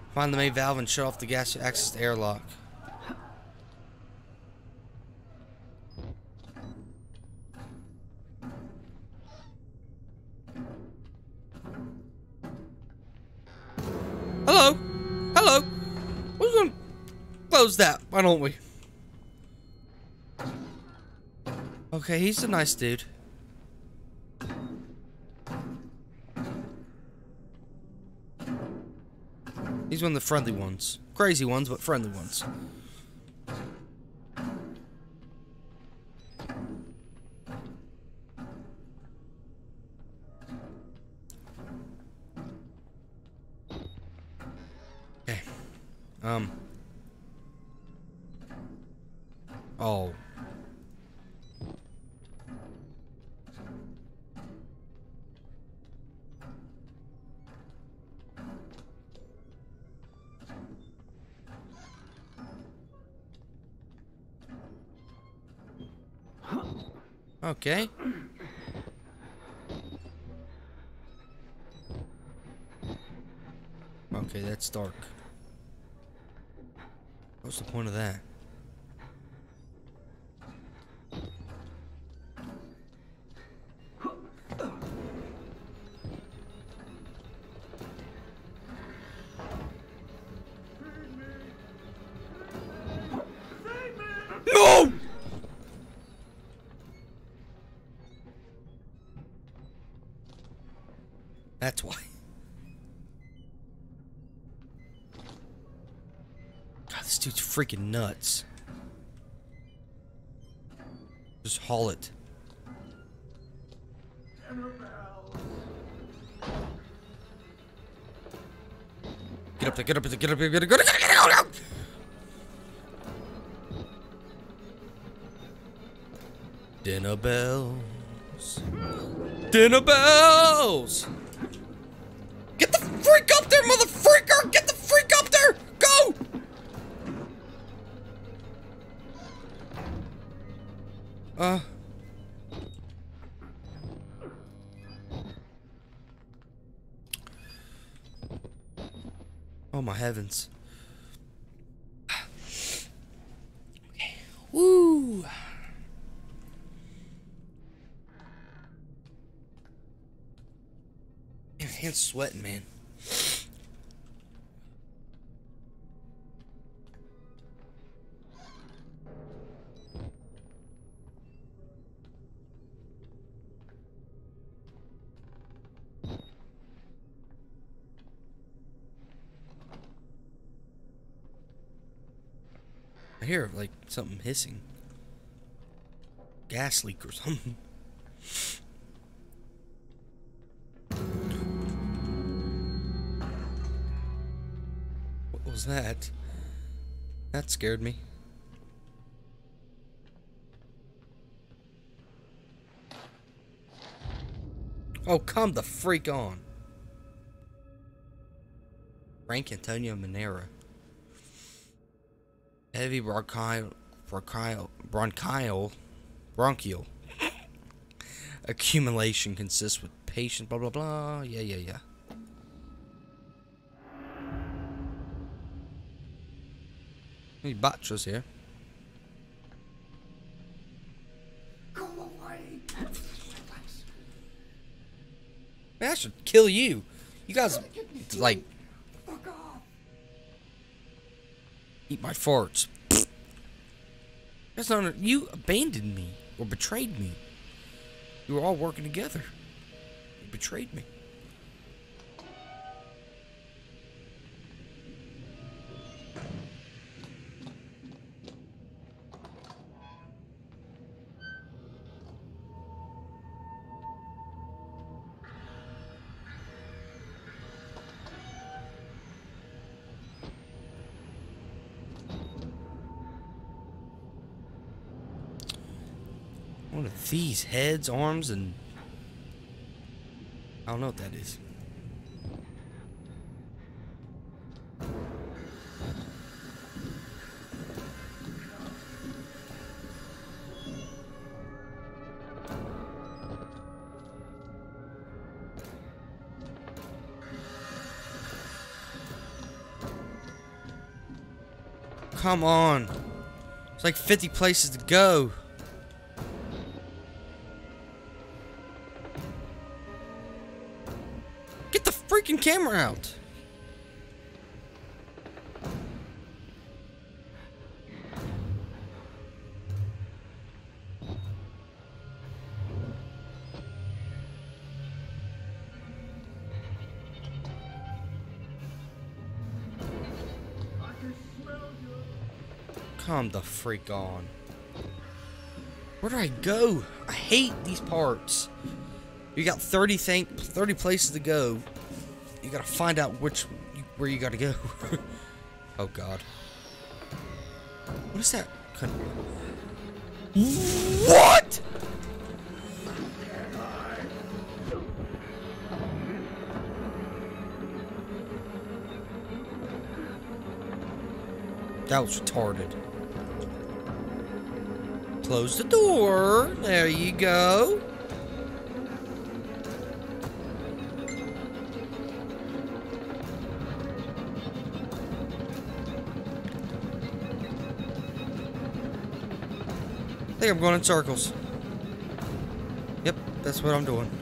Find the main valve and shut off the gas access to airlock. Hello? Hello? We're gonna close that, why don't we? Okay, he's a nice dude. He's one of the friendly ones. Crazy ones, but friendly ones. Okay. Oh. Okay. Okay, that's dark. What's the point of that? No! That's why. God, this dude's freaking nuts. Just haul it. Get up there, get up there, get up there, get up there, get up there. Dinner bells. Dinner bells! Get the freak up there, mother freaker! Get the freak up there! Go! Oh my heavens. Okay. Woo! Hands sweating, man. I hear like something hissing. Gas leak or something. What was that? That scared me. Oh, come the freak on. Frank Antonio Monera. Heavy bronchial accumulation consists with patient blah blah blah. Yeah. Any botchers here? Go away. Man, I should kill you. You guys like Fuck off. eat my farts. That's not. You abandoned me or betrayed me. You were all working together. You betrayed me. What are these? Heads, arms, and... I don't know what that is. Come on. There's like 50 places to go. Get the freaking camera out. Come the freak on. Where do I go? I hate these parts. You got 30 places to go. You gotta find out where you gotta go. Oh god. What is that? What? That was retarded. Close the door. There you go. I think I'm going in circles. Yep, that's what I'm doing.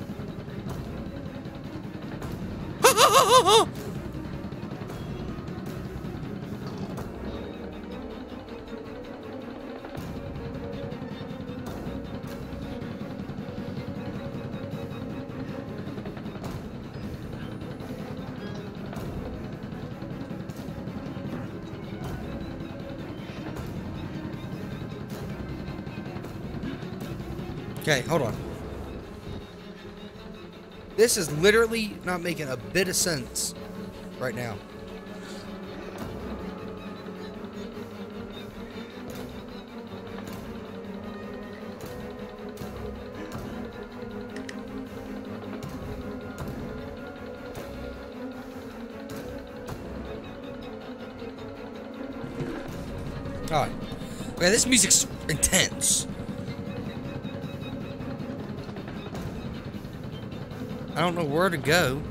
Okay, hold on. This is literally not making a bit of sense right now. Alright. Okay, this music's intense. I don't know where to go.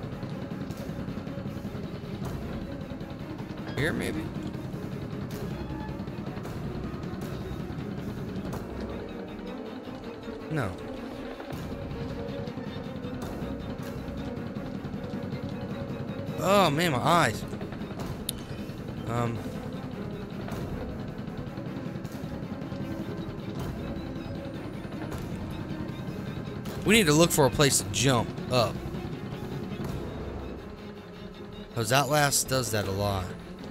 Here, maybe? No. Oh, man, my eyes. We need to look for a place to jump up. Because Outlast does that a lot.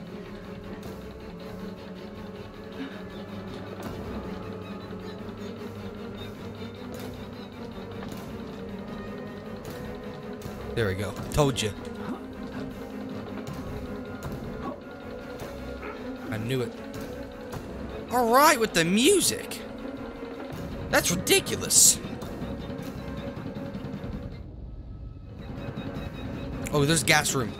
There we go. Told you. I knew it. Alright with the music. That's ridiculous. Oh, there's a gas room.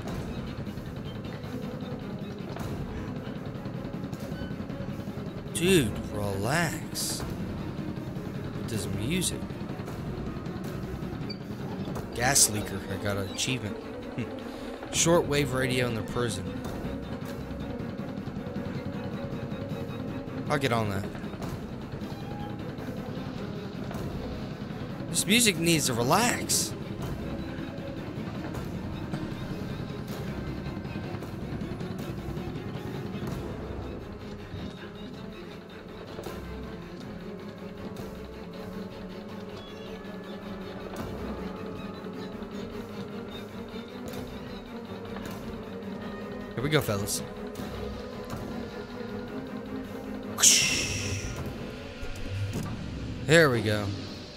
Dude, relax. With this music. Gas leaker. I got an achievement. Shortwave radio in the prison. I'll get on that. This music needs to relax. Here we go, fellas. There we go.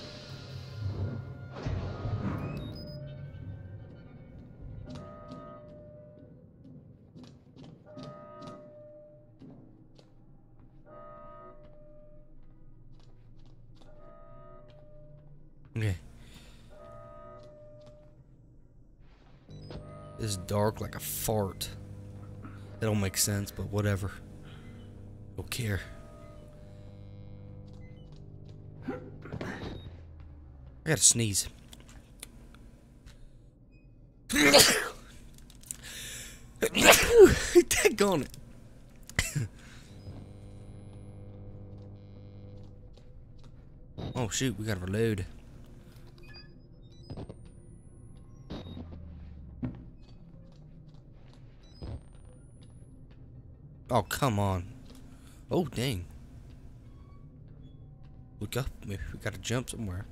Okay. It's dark like a fart. That don't make sense, but whatever. Don't care. I gotta sneeze. Daggone it. Oh shoot, we gotta reload. Oh, come on. Oh, dang. Look up. Maybe we gotta jump somewhere.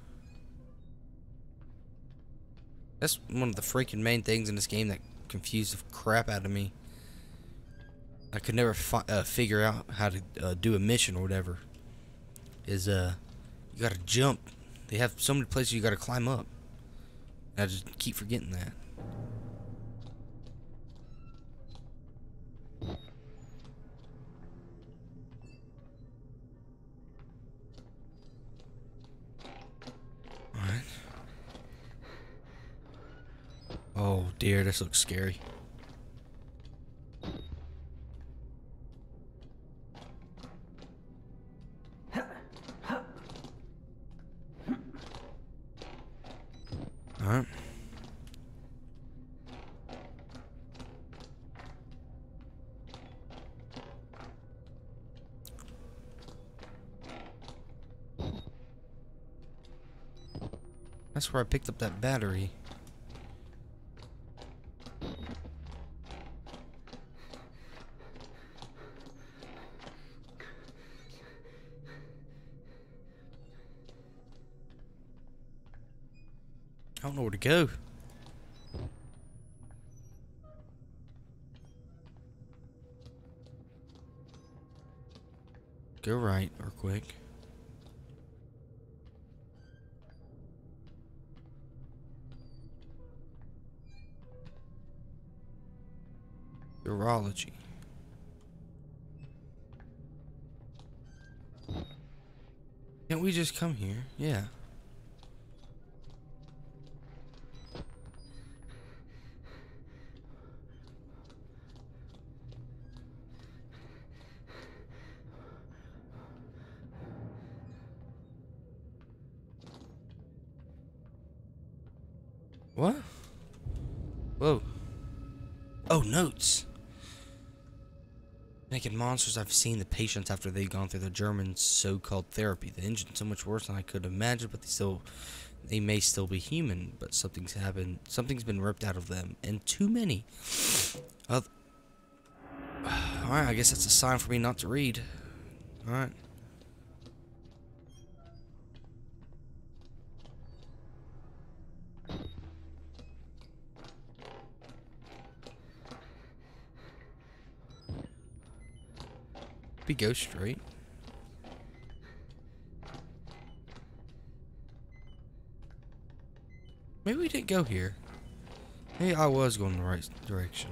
That's one of the freaking main things in this game that confused the crap out of me. I could never figure out how to do a mission or whatever. Is, you gotta jump. They have so many places you gotta climb up. I just keep forgetting that. Alright. Oh dear, this looks scary. Alright. That's where I picked up that battery. I don't know where to go. Go right, or quick. Urology. Can't we just come here? Yeah. What? Whoa. Oh, notes. Naked monsters. I've seen the patients after they've gone through the German so-called therapy. The engine's so much worse than I could imagine, but they may still be human. But something's happened. Something's been ripped out of them, and too many. Alright, I guess that's a sign for me not to read. Alright. We go straight. Maybe we didn't go here. Maybe I was going the right direction.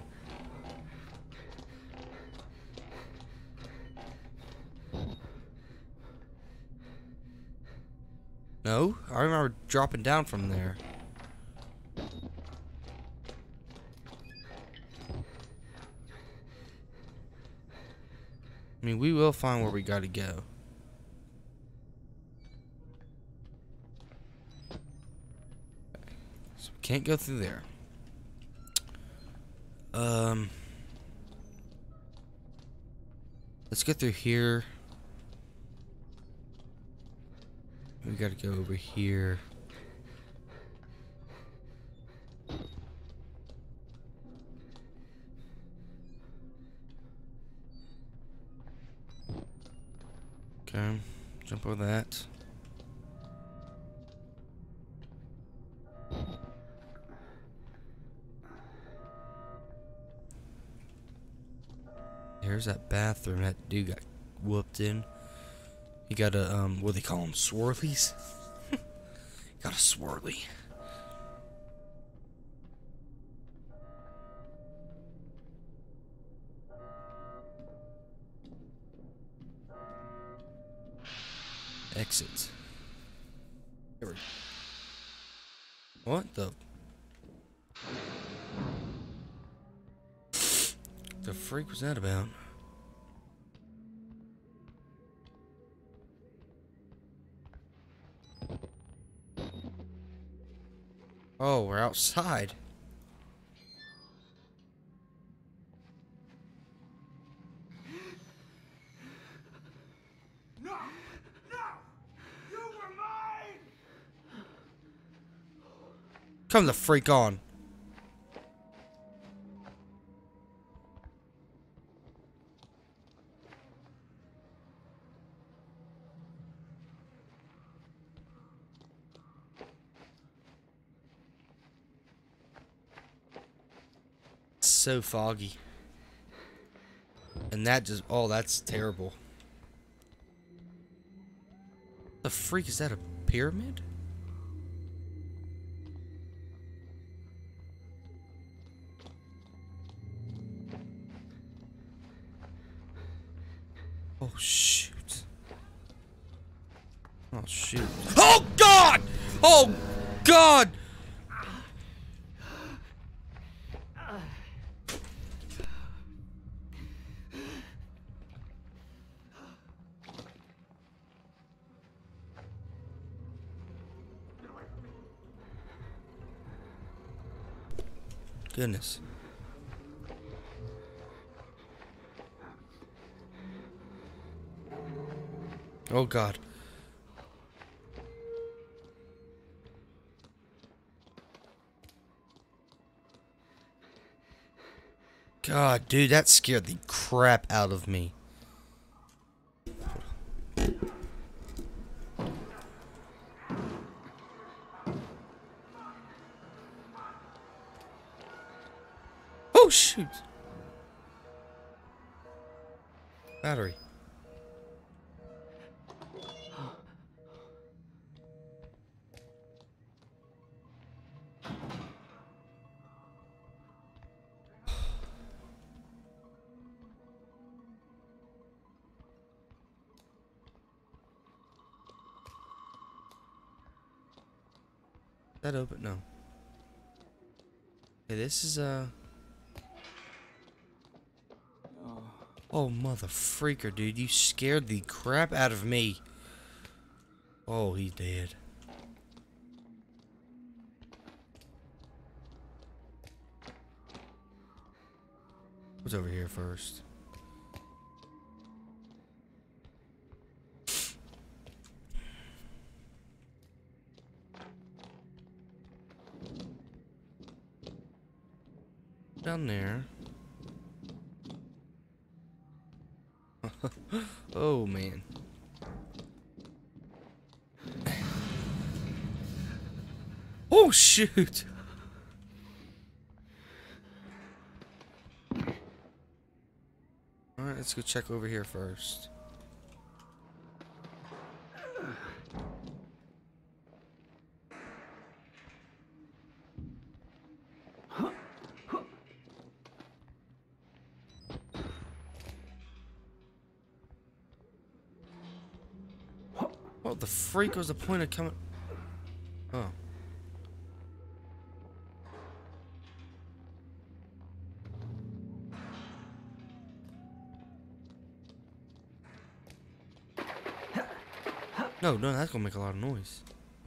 No, I remember dropping down from there. I mean, we will find where we gotta go. So we can't go through there. Let's go through here. We gotta go over here. Okay, jump over that. Here's that bathroom that dude got whooped in. He got a, what do they call them? Swirlies? Got a swirly. Exit. Here we go. What the? The freak was that about? Oh, we're outside. No! No! You were Come the freak on. So foggy. And that just, oh, that's terrible. The freak, is that a pyramid? Oh shoot. Oh shoot. Oh God! Oh God! Goodness. Oh God. God, dude, that scared the crap out of me. Oh shoot. Battery. That open? No. Okay, this is oh, mother freaker, dude. You scared the crap out of me. Oh, he's dead. What's over here first? Down there. Oh man. Oh shoot. Alright, let's go check over here first. What the freak was the point of coming? Oh. No, that's gonna make a lot of noise.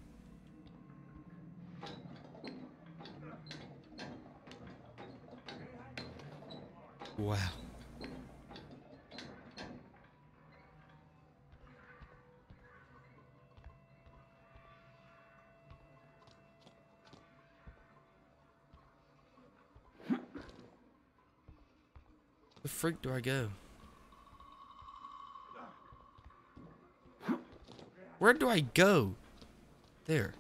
Wow. Where the freak do I go? Where do I go? There.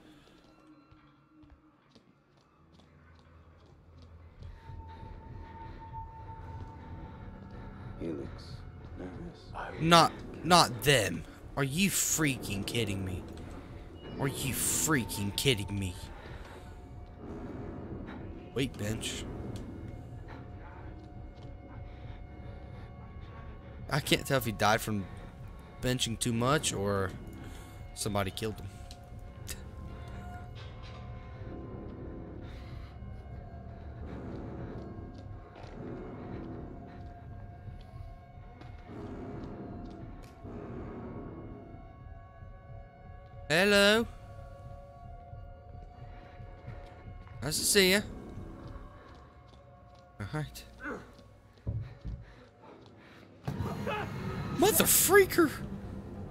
He looks nervous. Not them. Are you freaking kidding me? Are you freaking kidding me? Wait, bench. I can't tell if he died from benching too much or somebody killed him. Hello. Nice to see you. Alright. Mother freaker!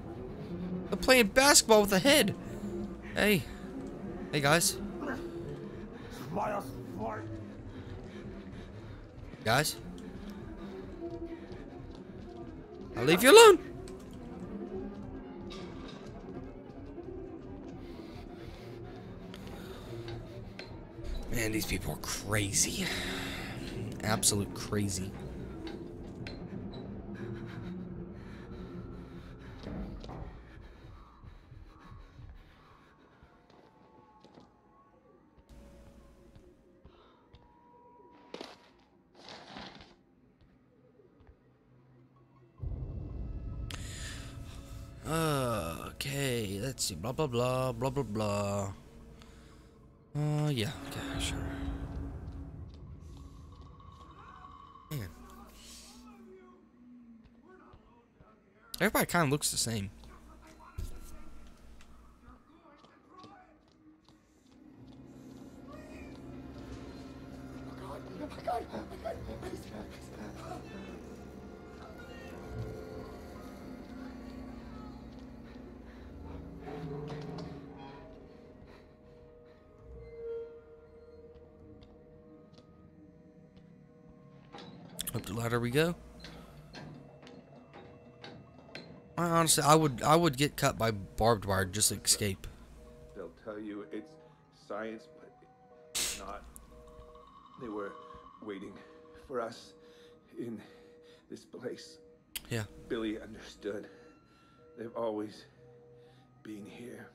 I'm playing basketball with a head. Hey. Hey guys. Guys? I'll leave you alone. Man, these people are crazy. Absolute crazy. Okay, let's see. Blah, blah, blah, blah, blah, blah. Yeah, okay, sure. Man. Everybody kind of looks the same. Up the ladder we go. Honestly, I would get cut by barbed wire just to escape. They'll tell you it's science, but it's not. They were waiting for us in this place. Yeah. Billy understood. They've always been here.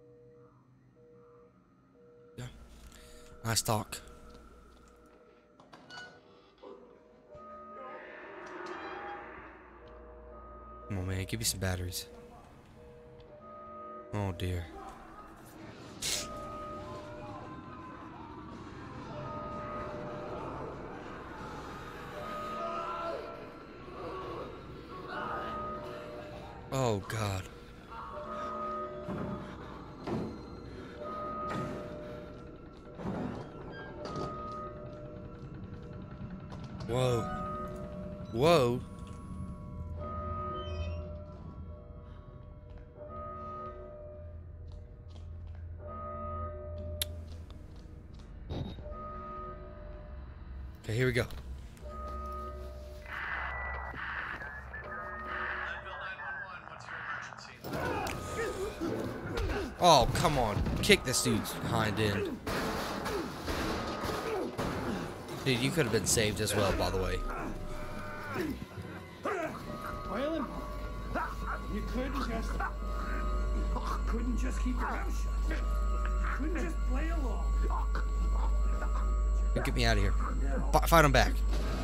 Yeah. Nice talk. Come on, man. Give me some batteries. Oh, dear. Oh, God. Whoa. Whoa. Okay, here we go. Oh, come on. Kick this dude's hind end. Dude, you could have been saved as well, by the way. Waylon, you couldn't just keep your mouth shut. You couldn't just play along. Get me out of here. Fight him back.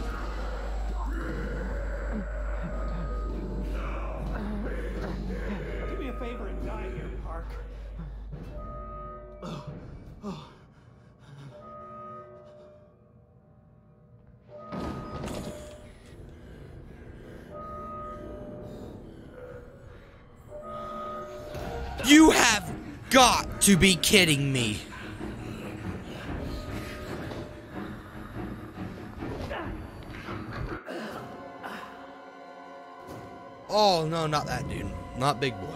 Do me a favor and die here, Park. You have got to be kidding me. Oh, no, not that dude. Not big boy.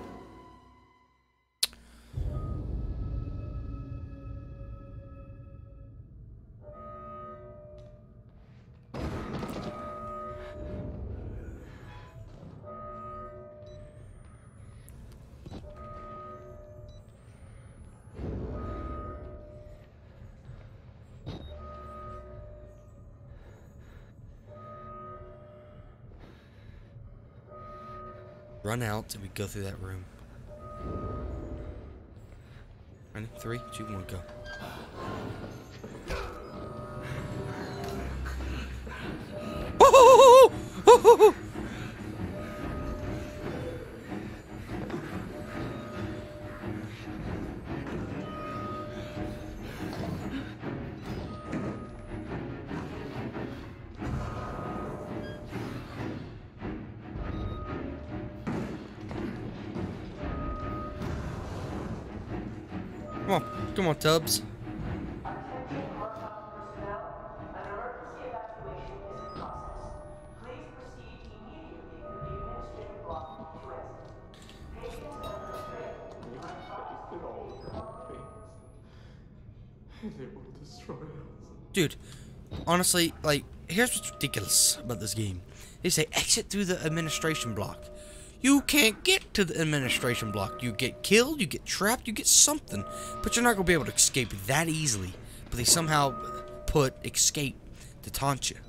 Run out and we go through that room. Ready? 3, 2, 1, go. Oh! Come on, Tubbs. Is able to destroy us. Dude, honestly, like, here's what's ridiculous about this game. They say exit through the administration block. You can't get to the administration block. You get killed, you get trapped, you get something. But you're not going to be able to escape that easily. But they somehow put escape to taunt you.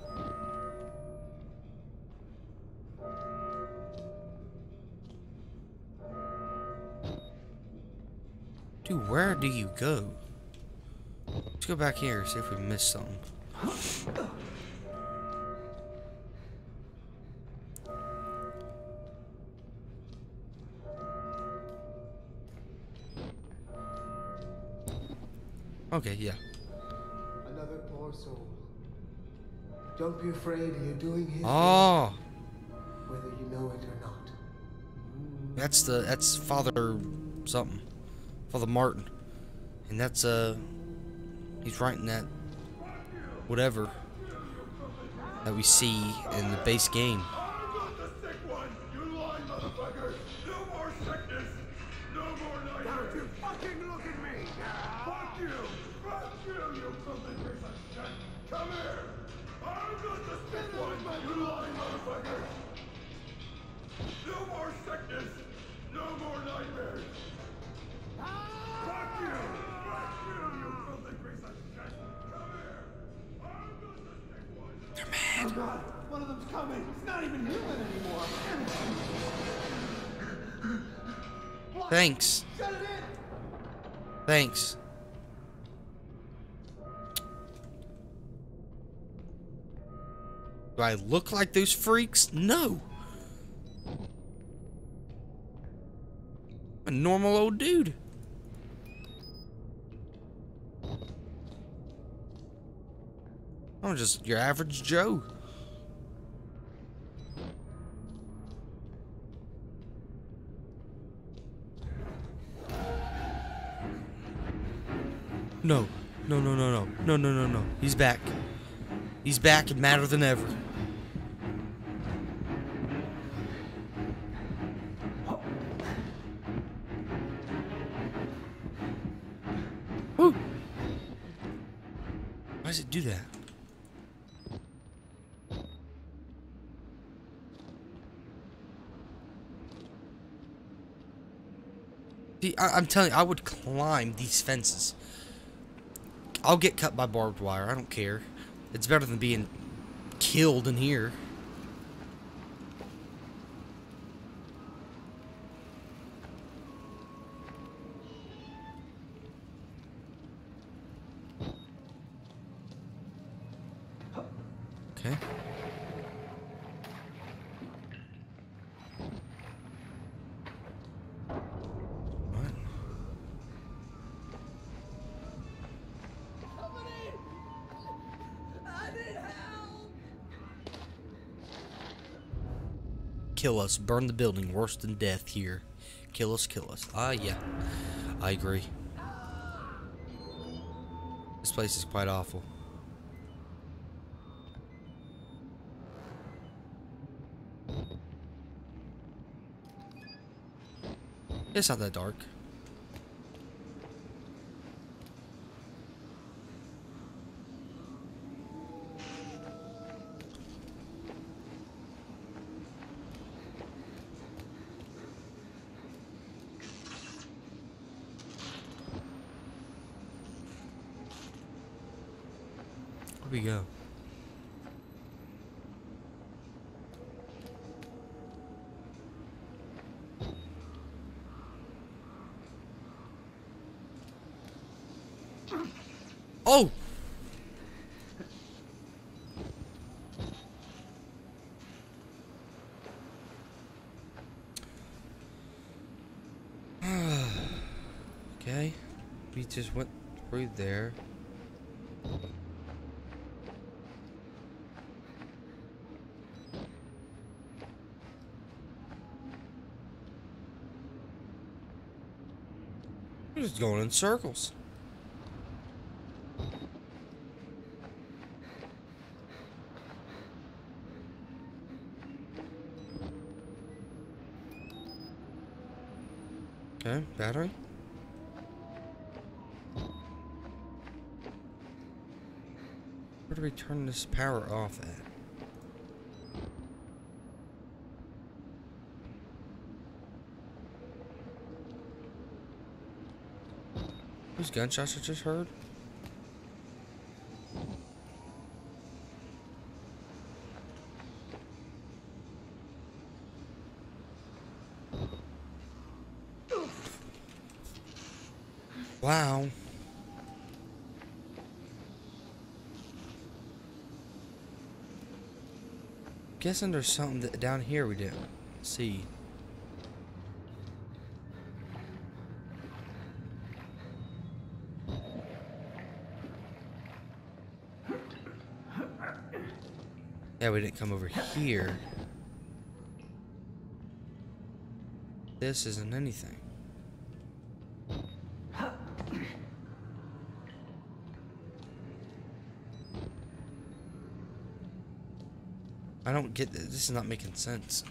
Dude, where do you go? Let's go back here, see if we missed something. Okay, yeah. Another poor soul. Don't be afraid, you're doing his Oh, will, whether you know it or not. that's Father something. Father Martin. And that's he's writing that whatever that we see in the base game. I'm not the sick one! You lying motherfucker! No more sickness! No more nightmares! Don't you fucking look at me! Fuck you! Fuck you, you filthy piece of shit! Come here! I'm not the sick one! You lying motherfucker! No more sickness! No more nightmares! Fuck you! Fuck you, you filthy piece of shit! Come here! I'm not the sick one! They're mad. Oh God, one of them's coming. It's not even human anymore. Thanks. Shut it in. Thanks. Do I look like those freaks? No. A normal old dude. I'm just your average Joe. No. No, no, no, no. No, no, no, no. He's back. He's back and madder than ever. Woo! Why does it do that? See, I'm telling you, I would climb these fences. I'll get cut by barbed wire. I don't care. It's better than being killed in here. Okay. What? Kill us. Burn the building. Worse than death here. Kill us, kill us. Ah, yeah. I agree. This place is quite awful. It's not that dark. Where'd we go? Oh! Okay. We just went through there. We're just going in circles. Okay, battery. we turn this power off at? Those gunshots I just heard? Wow. Guessing there's something that down here we didn't see. Yeah, we didn't come over here. This isn't anything. I don't get this. This is not making sense.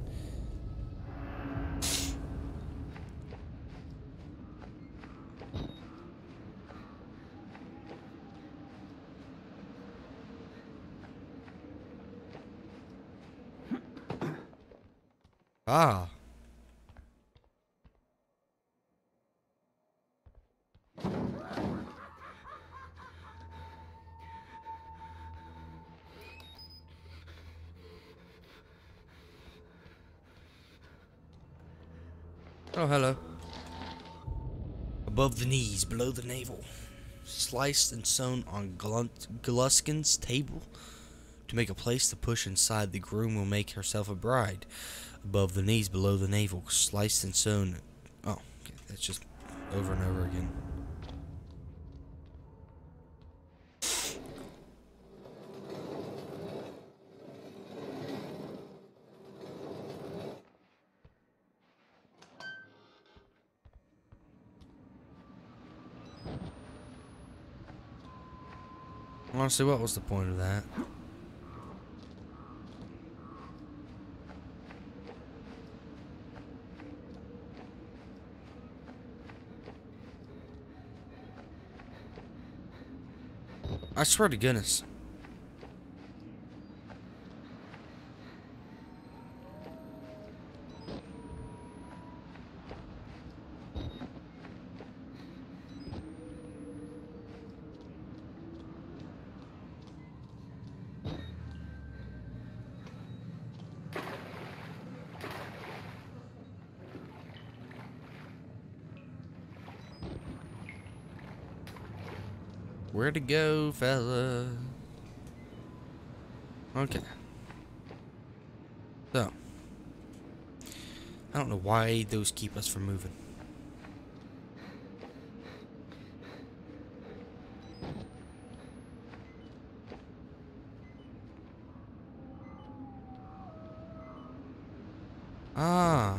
Ah. Oh, hello. Above the knees, below the navel. Sliced and sewn on Gluskin's table. To make a place to push inside, the groom will make herself a bride. Above the knees, below the navel. Sliced and sewn. Oh, okay. That's just over and over again. Honestly, what was the point of that? I swear to goodness. Where to go, fella? Okay. So. I don't know why those keep us from moving. Ah.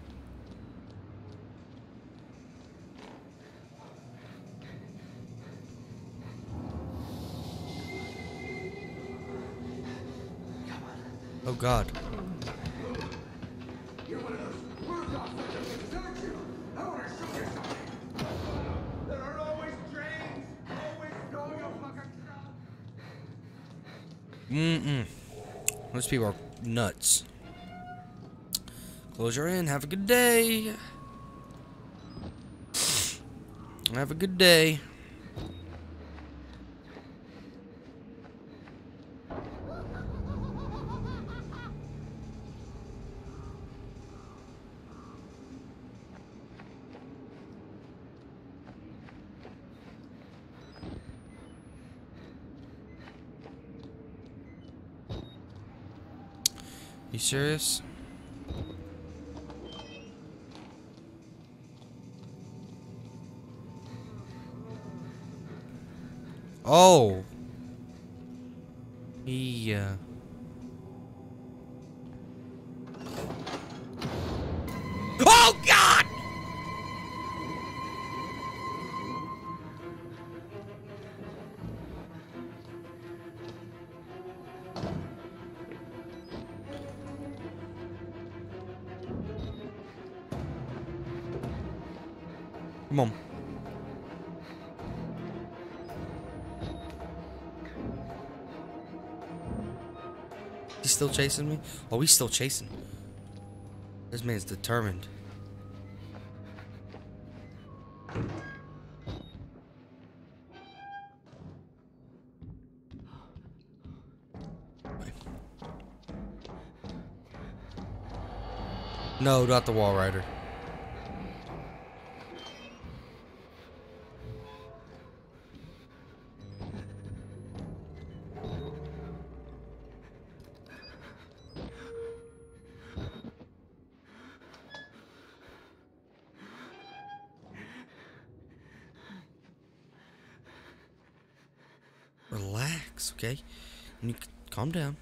Oh God. You're one of those Murdoch suckers, aren't you? I want to show you something. There are always trains, always going a fucking shop. Those people are nuts. Close your in. Have a good day. Have a good day. You serious? Oh. He, Oh, God! Come on. still chasing me? Oh, he's still chasing me. This man's determined. No, not the wall rider. Relax, okay? You calm down.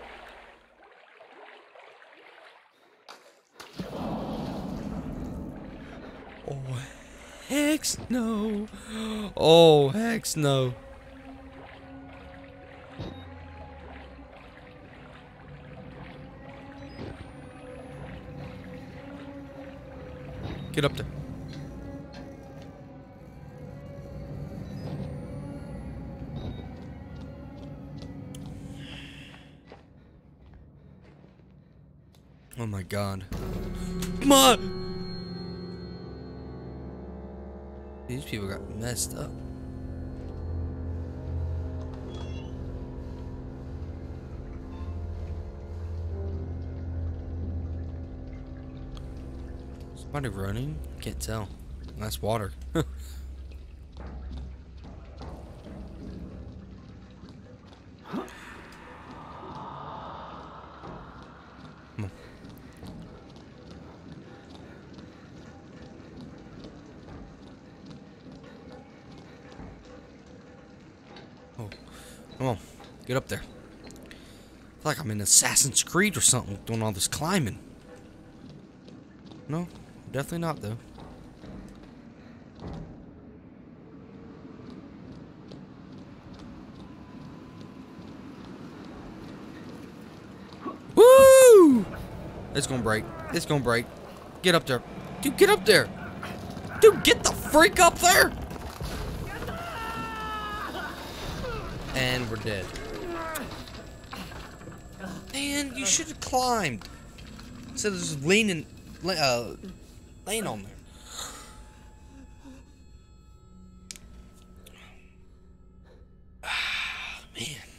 Oh, heck no. Oh, heck no. Get up there. Oh my god. Come on! These people got messed up. Somebody running? Can't tell. That's water. Oh, come on, get up there. I feel like I'm in Assassin's Creed or something doing all this climbing. No, definitely not though. Woo! It's gonna break. It's gonna break. Get up there. Dude, get up there. Dude, get the freak up there. And we're dead. Man, you should have climbed instead of just laying on there. Man.